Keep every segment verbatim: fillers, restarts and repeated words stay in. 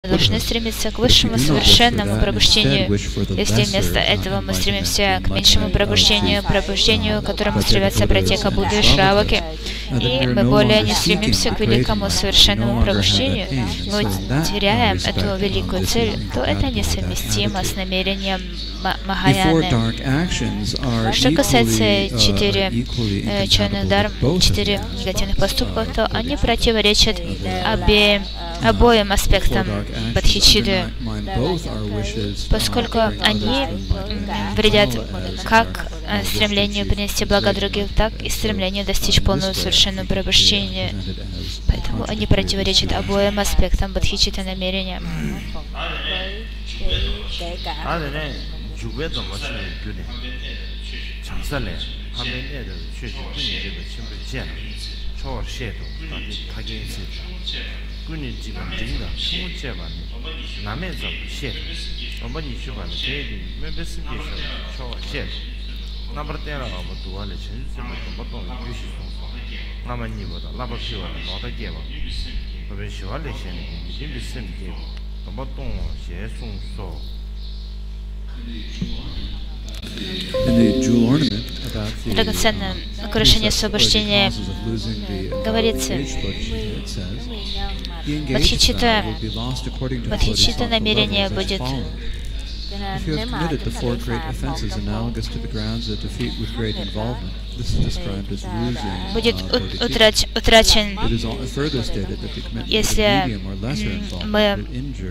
должны стремиться к высшему совершенному пробуждению. Если вместо этого мы стремимся к меньшему пробуждению, пробуждению, к которому стремятся братья Будды и Шраваки, и мы более не стремимся к великому совершенному пробуждению, мы теряем эту великую цель, то это несовместимо с намерением Махаяны. Что касается четыре э, черных дарм, четыре негативных поступков, то они противоречат обеим, обоим аспектам бодхичитты, поскольку они вредят как стремлению принести благо другим, так и стремлению достичь полного совершенного пробуждения. Поэтому они противоречат обоим аспектам бодхичитты намерения. Драгоценное украшение освобождения говорится, бодхичитта, бодхичитта намерение будет будет утрач, утрачен, если мы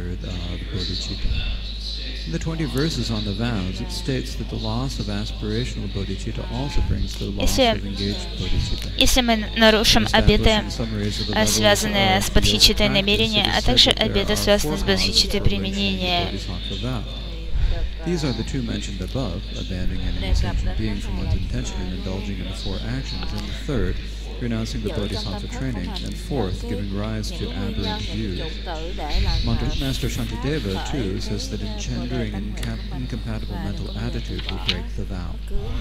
In the twenty verses on the vows, it states that the loss of aspirational bodhicitta also brings the loss of engaged bodhicitta. Если мы нарушим обеты, связанные с бодхичиттой намерения, а также обеты, связанные с бодхичиттой применения. These are the two mentioned above, abandoning any intention being from one's intention and indulging in the four actions, and the third, renouncing the bodhisattva training, and fourth, giving rise to aberrant views. Master Shantideva, too, says that engendering an incompatible mental attitude will break the vow.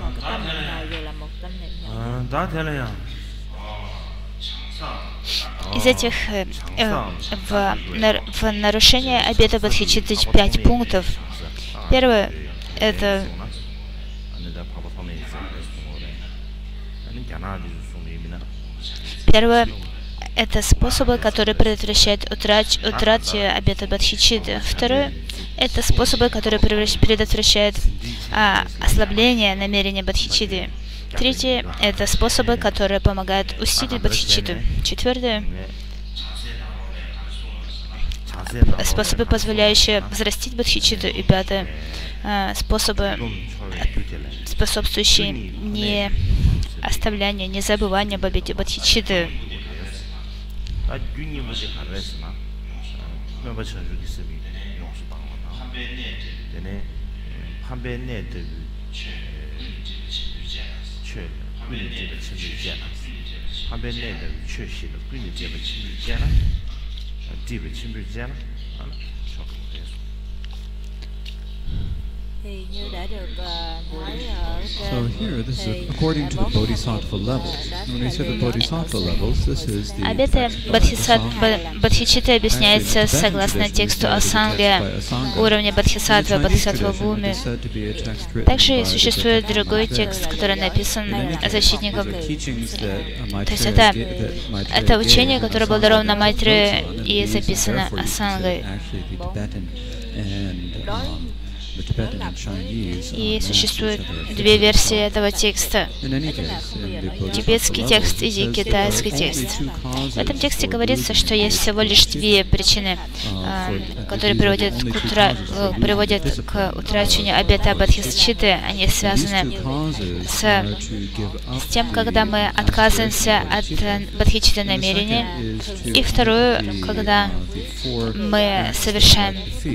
Из этих э, в, в нарушение обета бодхичитты пять пунктов. Первое — это Первое — это способы, которые предотвращают утрач, утрату обета бодхичитты. Второе — это способы, которые предотвращают а, ослабление намерения бодхичитты. Третье — это способы, которые помогают усилить бодхичитту. Четвертое — способы, позволяющие взрастить бодхичитту. И пятое — способы, способствующие не оставлянию, не забыванию об обете бодхичитты. So here, this is according to the bodhisattva levels. When we say the bodhisattva levels, this is the Обеты бодхичитты объясняется согласно тексту Асанги, уровня бодхисаттва, бодхисаттва Буми. Также существует другой текст, который написан защитником. То есть это, это учение, которое было даровано Майтре и записано Асангой. И существует две версии этого текста. Тибетский текст и китайский текст. В этом тексте говорится, что есть всего лишь две причины, которые приводят к, утра... приводят к утрачению обета бодхичитты. Они связаны с... с тем, когда мы отказываемся от бодхичитты намерения. И второе, когда мы совершаем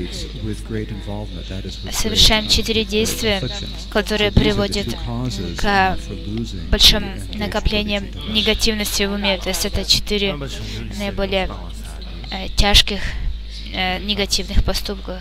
совершаем четыре действия, которые приводят к большим накоплениям негативности в уме. То есть это четыре наиболее э, тяжких э, негативных поступка.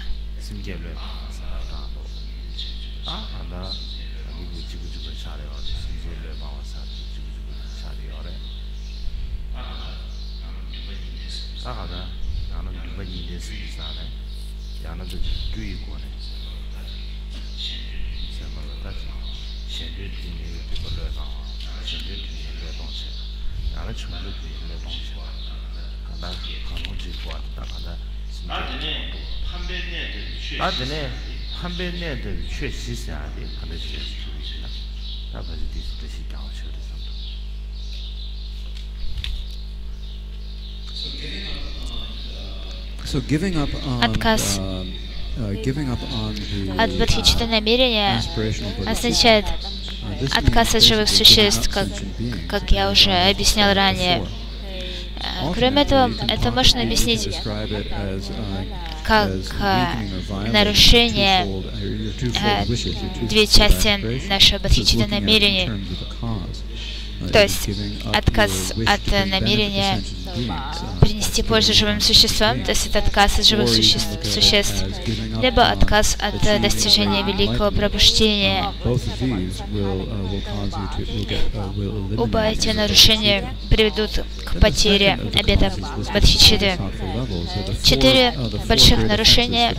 So giving up on, Отказ uh, uh, giving up on the, от бодхичитта намерения означает отказ от живых существ, как, как я уже объяснял ранее. Кроме этого, это можно объяснить как нарушение две части нашего бодхичитта намерения. То есть отказ от намерения принести пользу живым существам, то есть это отказ от живых существ, существ либо отказ от достижения великого пробуждения. Оба эти нарушения приведут к потере обета бодхичитты. Четыре больших нарушения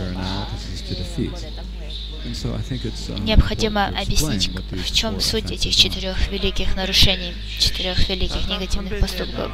необходимо объяснить, в чем суть этих четырех великих нарушений, четырех великих негативных поступков.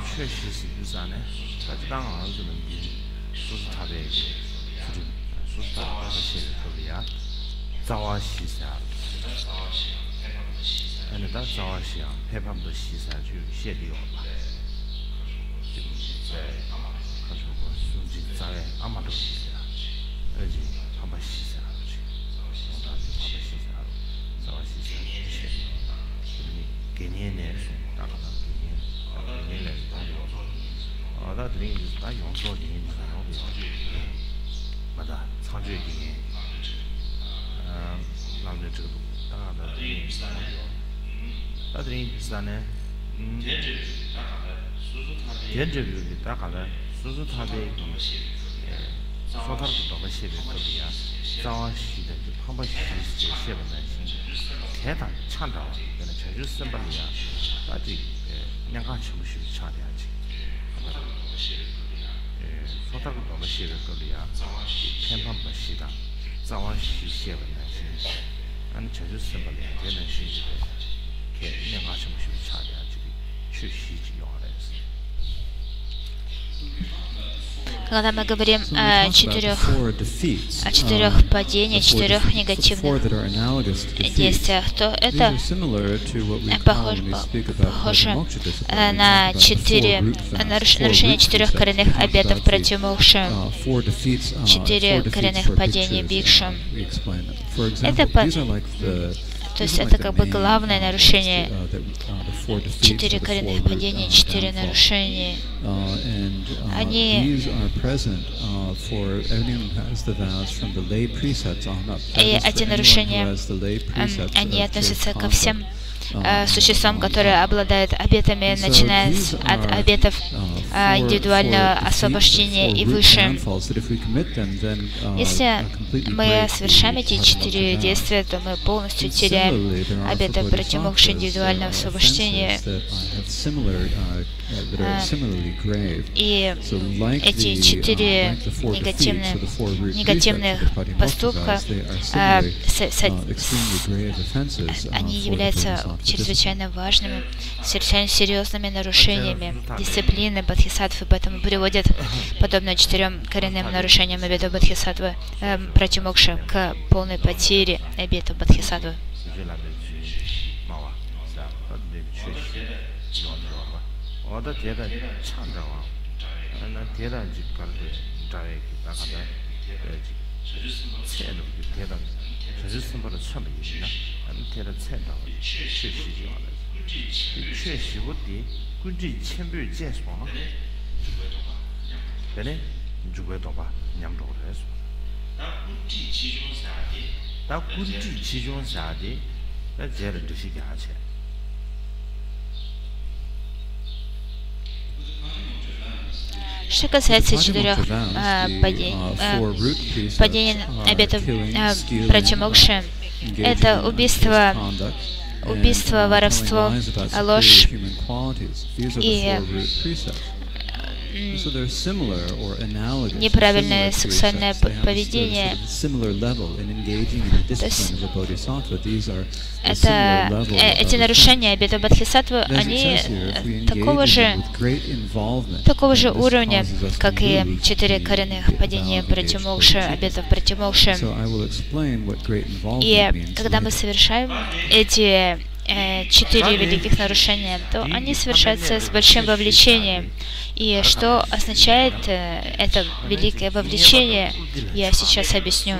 Когда мы говорим о четырех, о четырех падениях, четырех негативных действиях, то это похоже, похоже на четыре нарушения четырех коренных обетов противомокши, четыре коренных падения бикшу. Это по, то есть это как бы главное нарушение. Четыре коренных падения, четыре нарушения. Они, и эти нарушения, они относятся ко всем э, существам, которые обладают обетами, начиная с, от обетов э, индивидуального освобождения и выше. Если мы совершаем эти четыре действия, то мы полностью теряем обеты противомокши индивидуального освобождения. И эти четыре негативных, негативных поступка, а, с, с, с, они являются чрезвычайно важными, чрезвычайно серьезными нарушениями дисциплины бодхисаттвы, поэтому приводят, подобно четырем коренным нарушениям обета бодхисаттвы, э, противомокши к полной потере обета бодхисаттвы. Ода теда чанжава, ана теда жиккарде жаеки такада цену теда 저주스벌을 처음이나 안테라 цеда 최시지와라 최시고디 군지 챔별 제스와 그래 주고도 봐 냠도로 해서 다 군지 지존사디 다 군지 지존사디 나 제를 드시게 하지. Что касается четырех э, падений, э, падений обетов э, противомокши, это убийство, убийство, воровство, ложь и неправильное сексуальное поведение. То есть это, эти нарушения обета Бодхисаттвы, они такого же, такого же уровня, как и четыре коренных падения Пратимокша, обетов Пратимокша. И когда мы совершаем эти э, четыре великих нарушения, то они совершаются с большим вовлечением. И что означает э, это великое вовлечение, я сейчас объясню.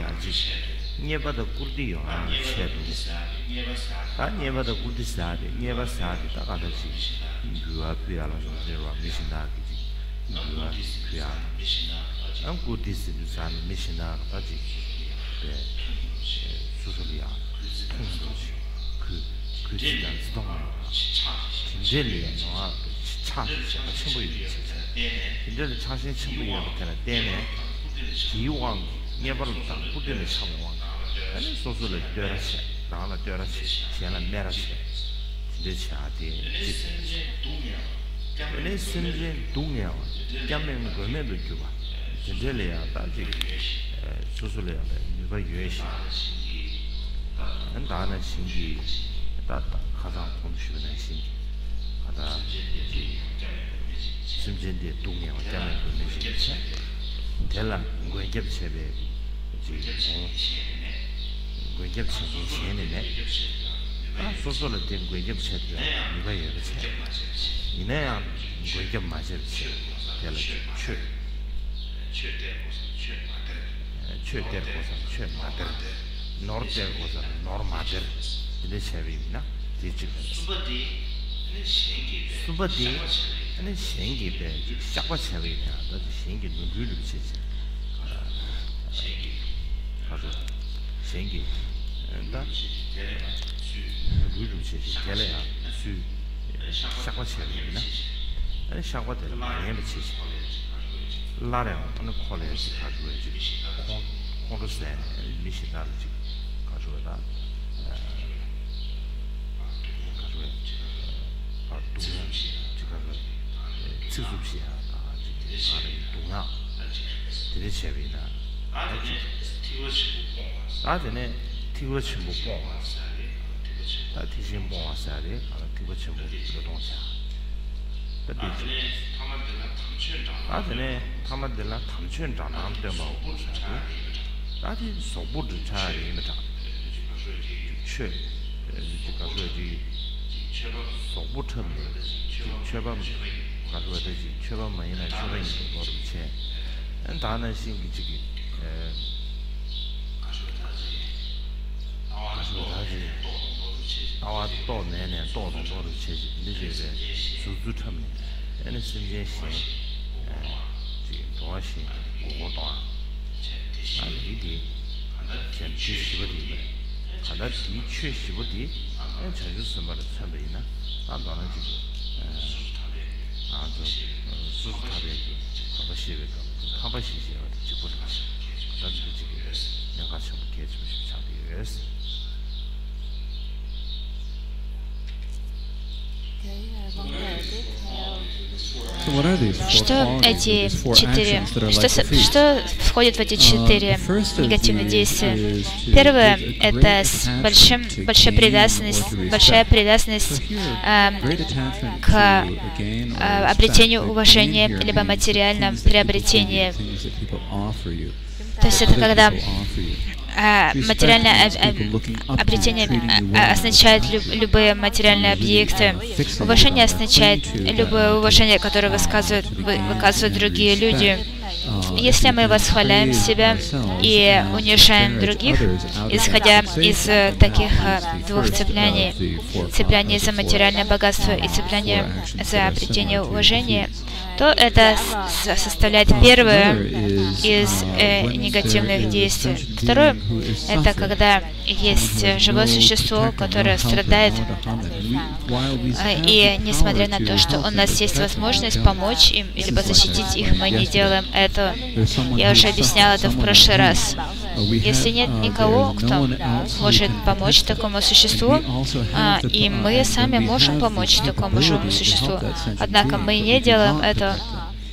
Что эти четыре, что, что входит в эти четыре негативные действия? Первое — это с большим, большая привязанность, большая привязанность э, к э, обретению уважения, либо материальном приобретении. То есть это когда Uh, материальное об, обретение uh, означает люб, любые материальные объекты. Уважение означает любое уважение, которое высказывают, вы, выказывают другие люди. Если мы восхваляем себя и унижаем других, исходя из uh, таких uh, двух цепляний, цепляния за материальное богатство и цепляния за обретение уважения, то это составляет первое из э, негативных действий. Второе — это когда есть живое существо, которое страдает, и несмотря на то, что у нас есть возможность помочь им, либо защитить их, мы не делаем этого. Я уже объясняла это в прошлый раз. Если нет никого, кто может помочь такому существу, а, и мы сами можем помочь такому живому существу, однако мы не делаем это,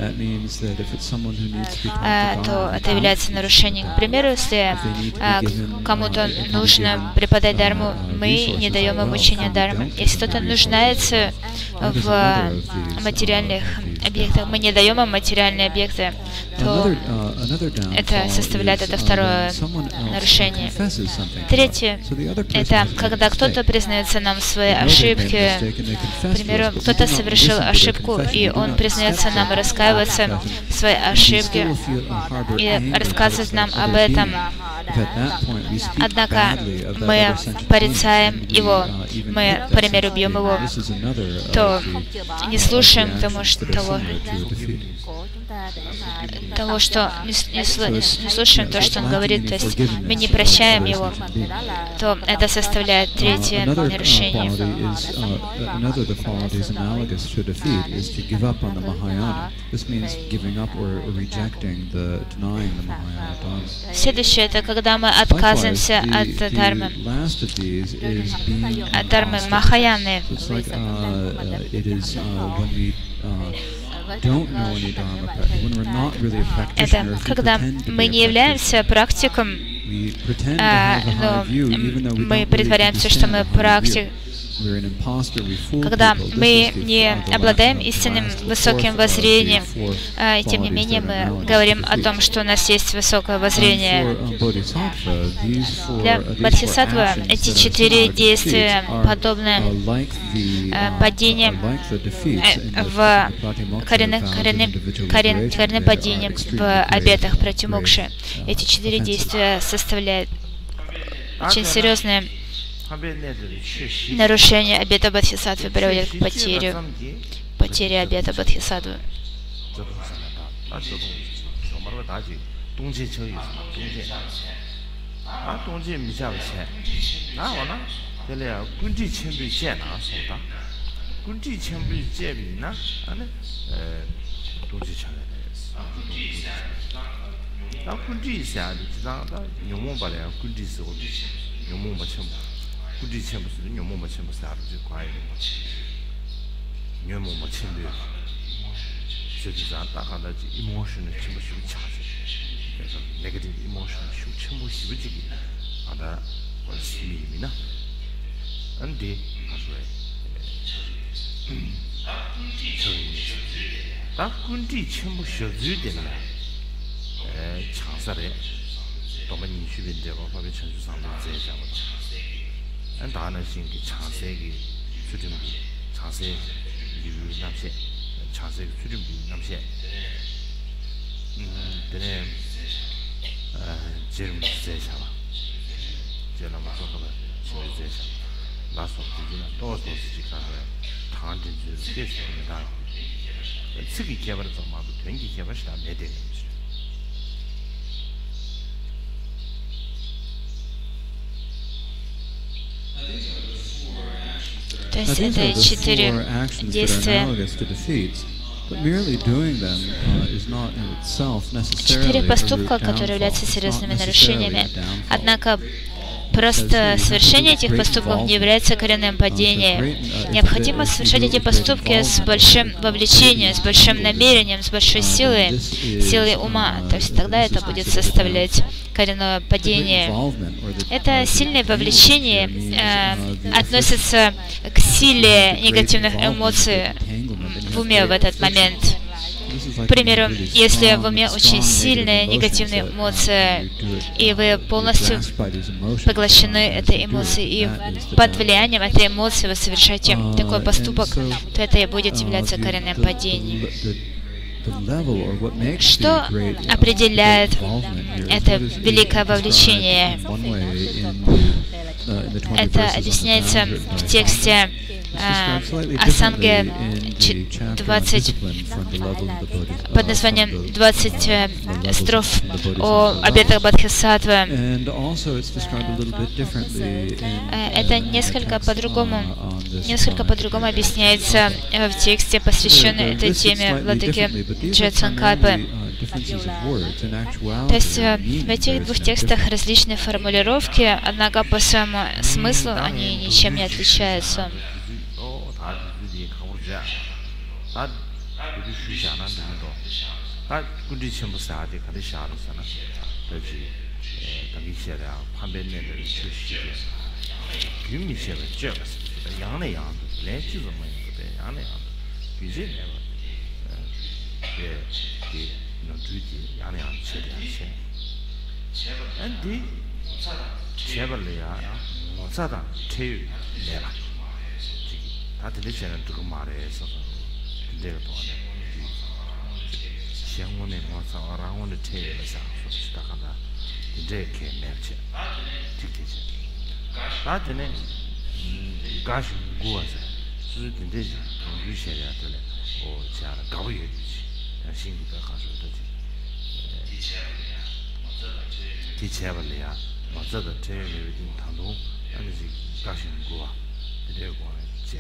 то это является нарушением. К примеру, если кому-то нужно преподать дарму, мы не даем им учение дармы. Если кто-то нуждается в материальных объектах, мы не даем им материальные объекты, то это составляет это второе нарушение. Третье — это когда кто-то признается нам в своей ошибке. К примеру, кто-то совершил ошибку, и он признается нам раскаиваться в своей ошибке и рассказывает нам об этом. Однако мы порицаем его, мы, к примеру, бьем его, то не слушаем тому, что, того, того, что не, не, не слушаем то, что он говорит, то есть мы не прощаем его, то это составляет третье нарушение. Следующее — это когда мы отказываемся от дармы, от дармы Махаяны. Это когда мы не являемся практиком, а, но мы притворяемся, что мы практик. Когда мы не обладаем истинным высоким воззрением, и тем не менее мы говорим о том, что у нас есть высокое воззрение. Для бодхисаттвы эти четыре действия подобны падениям в коренным, коренным, корен, коренным падениям в обетах пратимокши. Эти четыре действия составляют очень серьезные нарушение обета бодхисаттвы, приводит к потере, потере обета бодхисаттвы. Kunji chenpo su nyomo ma chenpo sa arzu kwaayi nyomo ma chenpo shiji zang takanda ji emotion chenpo shibu chazi negative emotion shibu chenpo shibu jigi anda simi imi na andi kaswe ta kunji chenpo shizu dina changsare toma nishu bin deba fabi chenju sangda zai zhaba and Danashin Chansegi Sudimbi, Chanse, Yu Namse, Chanse Sudimbi Namse. Then Jeremy Zeshava, Jeremy Zeshava, last of the dinner, those was Chicago, Tangent, this in the time. Siki Kevin of Mabu, twenty Kevin, made it. То есть это четыре действия. Четыре поступка, которые являются серьезными нарушениями. Однако просто совершение этих поступков не является коренным падением. Необходимо совершать эти поступки с большим вовлечением, с большим намерением, с большой силой, силой ума. То есть тогда это будет составлять коренное падение. Это сильное вовлечение э, относится к силе негативных эмоций в уме в этот момент. К примеру, если в уме очень сильная негативная эмоция, и вы полностью поглощены этой эмоцией, и под влиянием этой эмоции вы совершаете такой поступок, то это и будет являться коренным падением. Что определяет это великое вовлечение? Это объясняется в тексте э, Асанге двадцать под названием двадцать э, строф о обетах Бодхисаттвы. Э, это несколько по-другому, несколько по-другому объясняется э, в тексте, посвященном этой теме владыки Джетсанкапы. То есть э, в этих двух текстах различные формулировки, однако по своему смыслу они ничем не отличаются. 그리고 쉬잖아 나도 아 그리 전부 사대 가리 샤르잖아 그렇지 당기 시에야 판매내를 출시해 유미시에 저거스 양내 양 레지도 뭐 이거데 양내 양 비제 내가 예 이, 노주지 양내 양 최대한세 안디 제발이야 못사다 체유 내라 다 들리시는 두고 말해서 근데 또네 시행원에 와서 라운드 체유에서 시작하다 이제 이렇게 맵지 tikti지 나한테는 가시 구워서 수준 되지 유시해야 돼. 어, 제가 가위에 신기가 가서 되지. 디체벌이야. 맞아도 제일 요즘 단도 아니지 가시 구워. 그리고 이제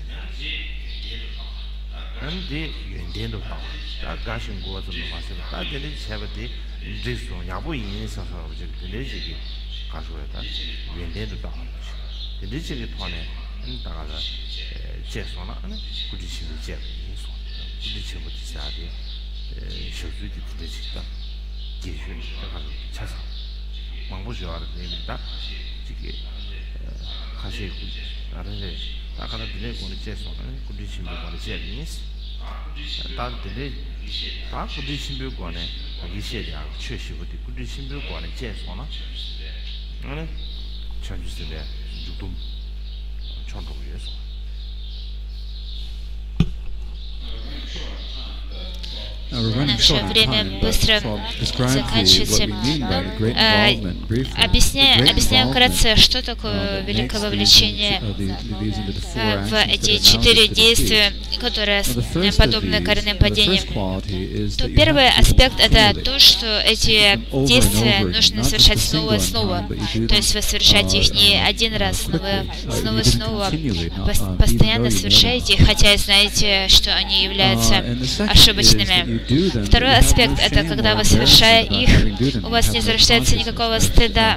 근데 연대도 봐. 다 가시 구워서 맞아. 다 되는 제벌이 이제 야부 인해서 이제 되지. 가서다 연대도 봐. 근데 지금 통에 다가가 제소나 아니 구디시비 제 인소 구디시비 지사디 쇼주디 되지다 계획을 다가 찾아 망보셔야 됩니다. 이게 가시 나를 다가가 되네 거는 제소나 구디시비 거는 제 인스 다들 다 구디시비 거는 이시야 최시부디 구디시비 거는 제소나 아니 전주스데 죽동 전통에서 Наше время быстро заканчивается. Объясняю, объясняю вкратце, что такое великое вовлечение в эти четыре действия, которые подобны коренным падениям. То первый аспект — это то, что эти действия нужно совершать снова и снова. То есть вы совершаете их не один раз, но вы снова и снова постоянно совершаете, хотя и знаете, что они являются ошибочными. Второй аспект — это когда вы, совершая их, у вас не зарождается никакого стыда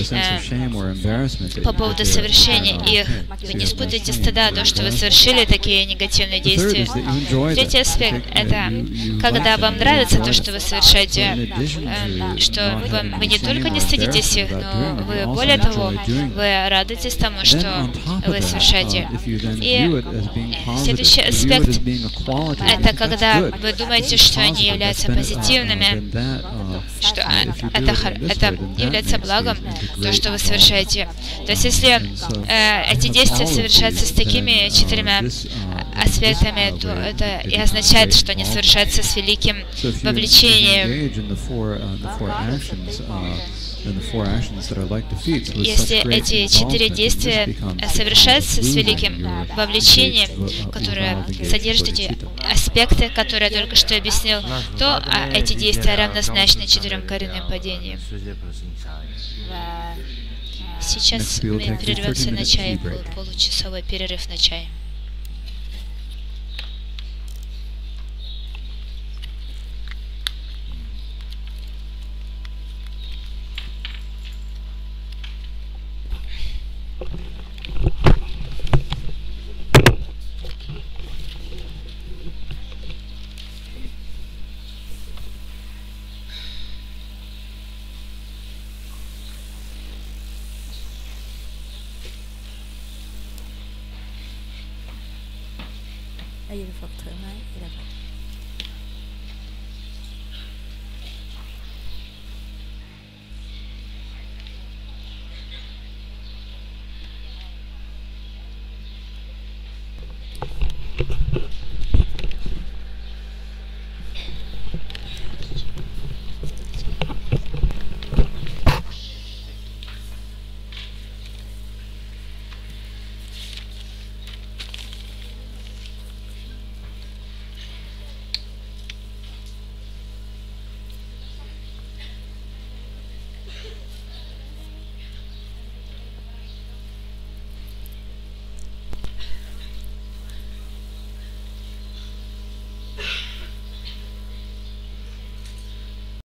э, по поводу совершения их. Вы не испытываете стыда, то, что вы совершили такие негативные действия. Третий аспект — это когда вам нравится то, что вы совершаете, э, что вы, вы не только не стыдитесь их, но вы, более того, вы радуетесь тому, что вы совершаете. И следующий аспект — это когда вы думаете, что они являются позитивными, что это, это является благом, то, что вы совершаете. То есть, если э, эти действия совершаются с такими четырьмя аспектами, то это и означает, что они совершаются с великим вовлечением. Если эти четыре действия совершаются с великим вовлечением, которое содержит эти аспекты, которые я только что объяснил, то эти действия равнозначны четырем коренным падениям. Сейчас мы прервемся на чай, получасовой перерыв на чай. Đây là Phật thoải mái, đây là Phật.